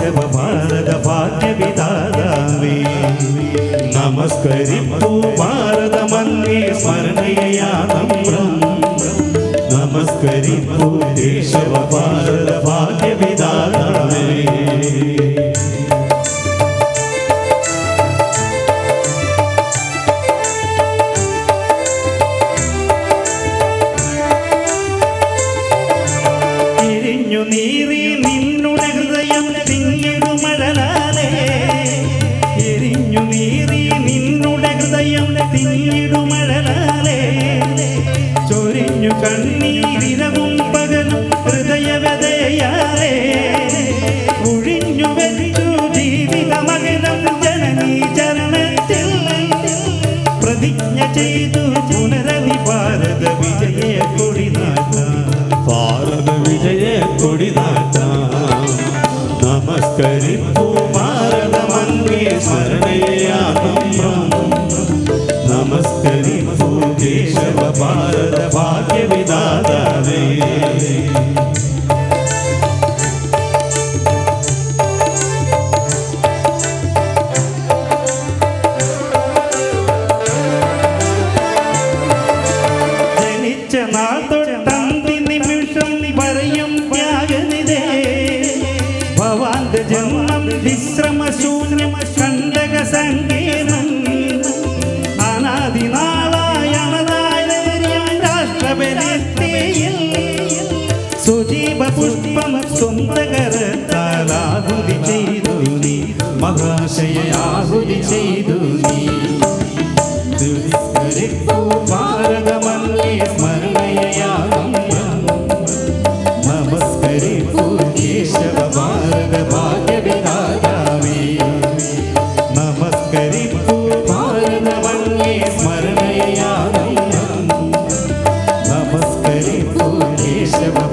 കേശവ ഭാരത ഭാഗ്യവിധാതാവേ നമസ്കരിപ്പൂ ഭാരതമന്യേ സ്മരണയാനമ്രം നമസ്കരിപ്പൂ കേശവ ഭാരത ഭാഗ്യവിധാതാവേ നീറി നിന്നുടെ ഹൃദയം തിങ്ങിടുമഴലാലേ എരിഞ്ഞു നീറി നിന്നുടെ ഹൃദയം തിങ്ങിടുമഴലാലേ ചൊരിഞ്ഞു കണ്ണീരിരവും പകലും ഹൃദയവതയാലേ ഒഴിഞ്ഞു വെച്ചു ജീവിതമകലം ജനനീ ചരണത്തിൽ പ്രതിജ്ഞ ചെയ്തു പുനരവി ഭാരത വിജയ കൊടിനാഥ ഭാരത വിജയ കൊടിനാഥ നമസ്കരിപ്പൂ ഭാരതമന്യേ സ്മരണയാനമ്രം നമസ്കരിപ്പൂ കേശവ ഭാരത ഭാഗ്യവിധാതാവേ ജനിച്ച നാൾ തൊട്ടന്തി നിമിഷം പറയും ത്യാഗനിധേ ഭവാന്റെ ജന്മം വിശ്രമശൂന്യം കണ്ടക സങ്കീർണം അനാദിനാളായ രാഷ്ട്രബലിയിൽ സുജീവ പുഷ്പം സ്വന്തകരത്താൽ ആഹുതി ചെയ്തു നീ മഹാശയ ആഹുതി ചെയ്തു നീ ഭാരതമന്യേ സ്മരണയാനമ്രം നമസ്കരിപ്പൂ കേശവ ഭാരത ഭാഗ്യവിധാതാവേ നമസ്കരിപ്പൂ ഭാരതമന്യേ സ്മരണയാനമ്രം നമസ്കരിപ്പൂ കേശവ